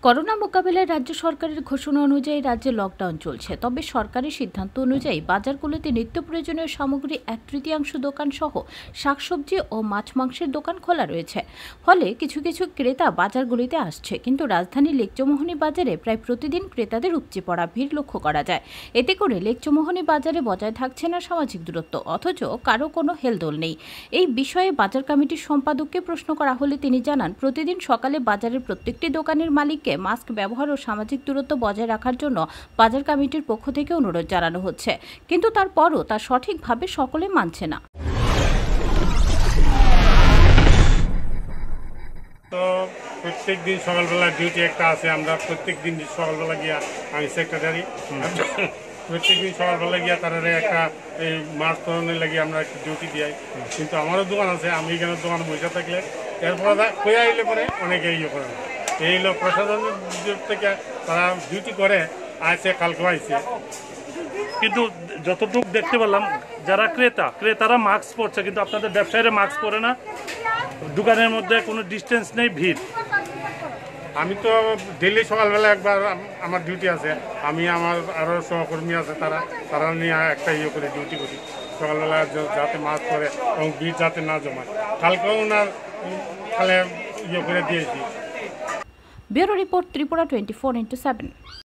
Corona মোকাবিলায় রাজ্য সরকারের ঘোষণা অনুযায়ী রাজ্যে লকডাউন চলছে। তবে সরকারের সিদ্ধান্ত অনুযায়ী বাজারগুলোতে নিত্য প্রয়োজনীয় সামগ্রী 1/3 দোকান সহ শাকসবজি ও মাছ মাংসের দোকান খোলা রয়েছে। ফলে কিছু কিছু ক্রেতা বাজারগুলিতে আসছে, কিন্তু রাজধানীর লেকচমোহনী বাজারে প্রায় প্রতিদিন ক্রেতাদের উপচে পড়া ভিড় লক্ষ্য করা যায়। এতে করে লেকচমোহনী বাজারে বজায় থাকছে না সামাজিক দূরত্ব, অথচ কারো কোনো হেলদোল নেই। এই বিষয়ে বাজার কমিটির সম্পাদককে প্রশ্ন করা হলে তিনি জানান, প্রতিদিন সকালে বাজারের প্রত্যেকটি দোকানের মালিককে মাস্ক ব্যবহার ও সামাজিক দূরত্ব বজায় রাখার জন্য বাজার কমিটির পক্ষ থেকে অনুরোধ জানানো হচ্ছে, কিন্তু তারপরও তা সঠিকভাবে সকলে মানছে না। তো প্রত্যেক দিন সকালবেলা ডিউটি একটা আছে, আমরা প্রত্যেক দিন সকালবেলা গিয়া, আমি সেক্রেটারি, প্রত্যেক দিন সকালবেলা গিয়া তারা একটা এই মাছ ধরনের লাগিয়ে আমরা একটা ডিউটি দিই। কিন্তু আমারও দোকান আছে, আমি এখানে দোকানে বসে থাকলে এরপর কয়ে আইলে পরে অনেকে ইয়ে করে না। এই লোক প্রশাসনের থেকে তারা ডিউটি করে আসছে, কালকে আইছে। কিন্তু যতটুকু দেখতে পেলাম যারা ক্রেতারা মাস্ক পরছে, কিন্তু আপনাদের ব্যবসায়ীরা মাস্ক পরে না। দোকানের মধ্যে কোনো ডিস্টেন্স নেই, ভিড়। আমি তো ডেলি সকালবেলা একবার আমার ডিউটি আছে, আমি আমার আরও সহকর্মী আছে, তারা নিয়ে একটা ইয়ে করে ডিউটি করি সকালবেলা, যাতে মাস্ক পরে এবং ভিড় যাতে না জমায়। কালকেও ওনার তাহলে ইয়ে করে দিয়েছি। Bureau report, Tripura 24x7।